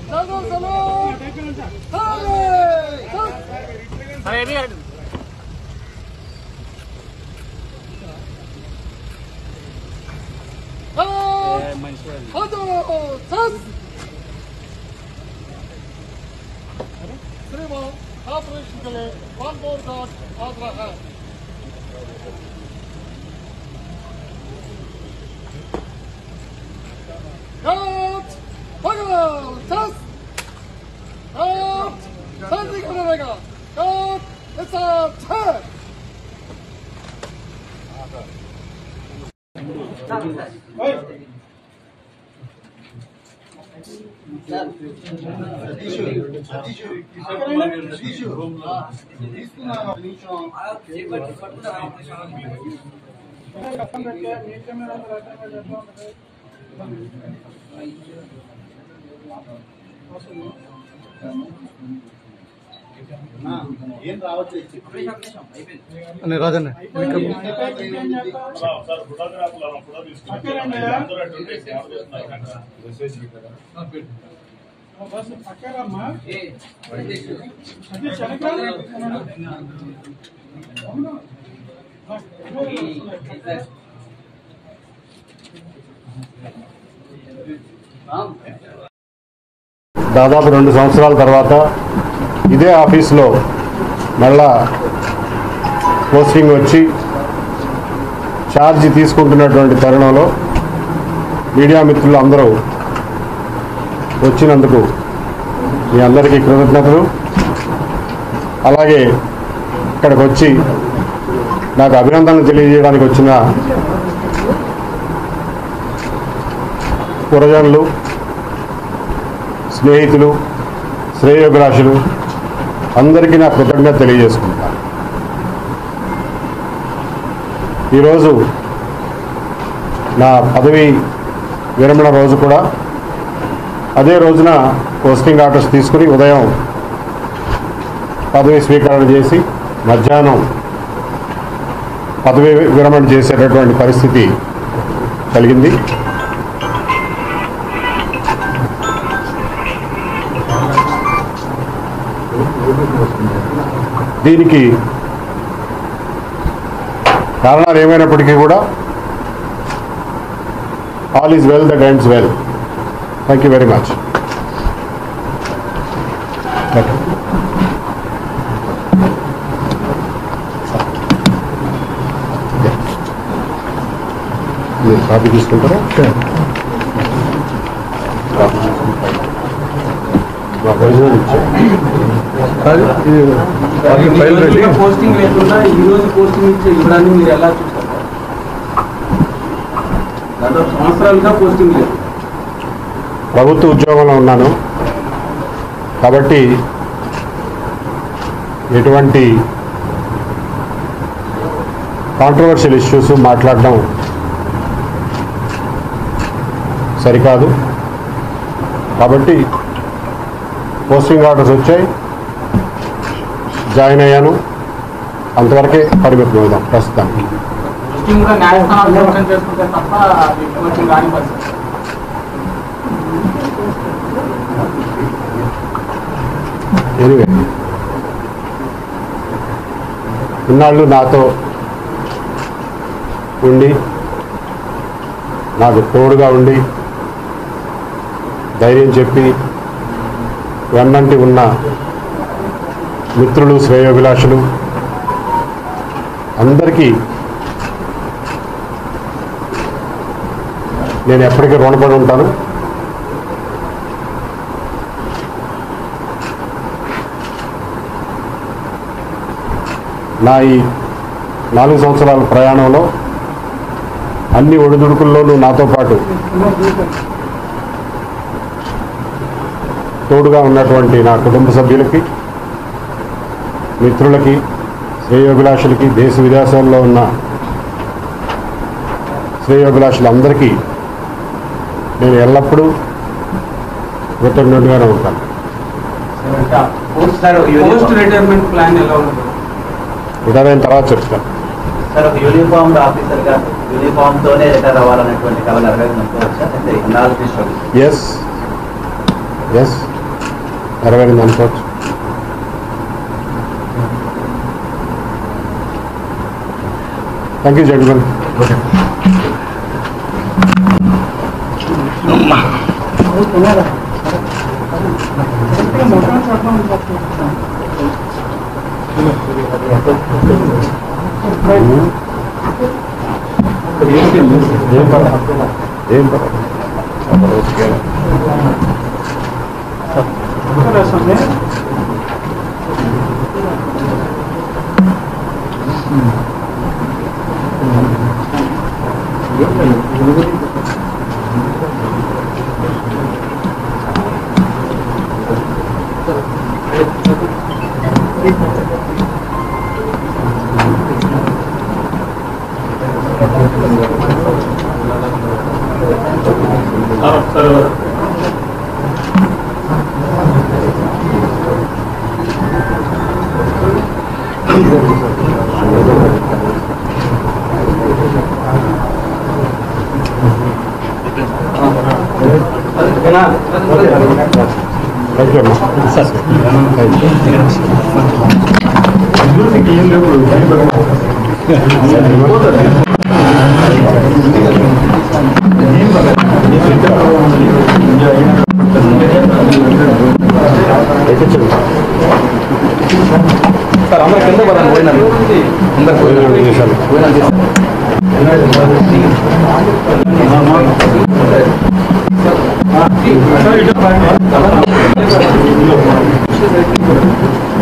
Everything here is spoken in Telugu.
ऑपरेशन के लिए वन मोर गार्ड आगरा है। गार्ड पकड़ो चस गार्ड सर्दी करेगा गार्ड इट्स अ छह రాజన్న దాదాపు 2 సంవత్సరాల తర్వాత ఇదే ఆఫీస్లో మళ్ళా పోస్టింగ్ వచ్చి ఛార్జ్ తీసుకుంటున్నటువంటి తరుణంలో మీడియా మిత్రులు అందరూ వచ్చినందుకు మీ అందరికీ కృతజ్ఞతలు. అలాగే ఇక్కడికి వచ్చి నాకు అభినందనలు తెలియజేయడానికి వచ్చిన పురజనులు, స్నేహితులు, శ్రేయోభిలాషులు అందరికీ నా కృతజ్ఞత తెలియజేసుకుంటాను. ఈరోజు నా పదవి విరమణ రోజు కూడా అదే రోజున పోస్టింగ్ ఆర్డర్స్ తీసుకుని ఉదయం పదవి స్వీకరణ చేసి మధ్యాహ్నం పదవి విరమణ చేసేటటువంటి పరిస్థితి కలిగింది. దీనికి కారణాలు ఏమైనప్పటికీ కూడా all is well that ends well. Thank you very much. మీరు కాపీ తీసుకుంటారా? పోస్టింగ్ లేకుండా ఈ రోజు పోస్టింగ్ ఇవ్వడానికి మీరు ఎలా చూస్తారు? దాదాపు సంవత్సరాలుగా పోస్టింగ్ లేదు. ప్రభుత్వ ఉద్యోగంలో ఉన్నాను కాబట్టి ఎటువంటి కాంట్రవర్షియల్ ఇష్యూస్ మాట్లాడడం సరికాదు. కాబట్టి పోస్టింగ్ ఆర్డర్స్ వచ్చాయి, జాయిన్ అయ్యాను, అంతవరకే పరిమితం అవుదాం ప్రస్తుతానికి. ఎనివే ఇన్నాళ్ళు నాతో ఉండి నాకు తోడుగా ఉండి ధైర్యం చెప్పి వెన్నంటి ఉన్న మిత్రులు, శ్రేయోభిలాషులు అందరికీ నేను ఎప్పటికీ రుణపడి ఉంటాను. నా ఈ 4 సంవత్సరాల ప్రయాణంలో అన్ని ఒడిదుడుకుల్లోనూ నాతో పాటు తోడుగా ఉన్నటువంటి నా కుటుంబ సభ్యులకి, మిత్రులకి, శ్రేయోభిలాషులకి, దేశ విదేశాల్లో ఉన్న శ్రేయోభిలాషులందరికీ నేను ఎల్లప్పుడూ కృతజ్ఞుడిగానే ఉంటాను. రిటైర్ అయిన తర్వాత చెప్తాను. సార్, ఒక యూనిఫామ్ ఆఫీసర్గా యూనిఫామ్తోనే రిటైర్ అవ్వాలనేటువంటి కళ నెరవేరుతుందా? ఎస్ నెరవేరింది అనుకోవచ్చు. Thank you gentlemen. ఏం సార్ అందరూ కింద పదాన్ని పోయినాను అందరు